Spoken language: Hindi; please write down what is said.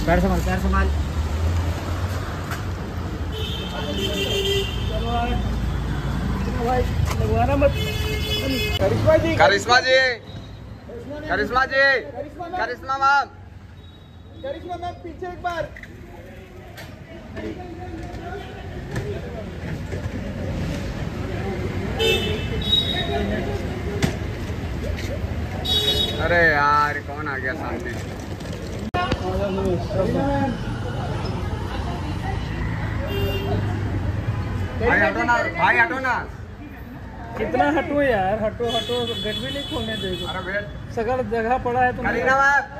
पैर संभाल, पैर संभाल। भाई लगवाना मत। करिश्मा जी, करिश्मा जी, करिश्मा जी, करिश्मा मैम, करिश्मा मैम पीछे एक बार। अरे यार कौन आ गया सामने। भाई हटो ना, भाई हटो ना। कितना हटो यार, हटो हटो, गेट भी नहीं खोलने देगा। अरे वेट, सगल जगह पड़ा है तो करीना मैम,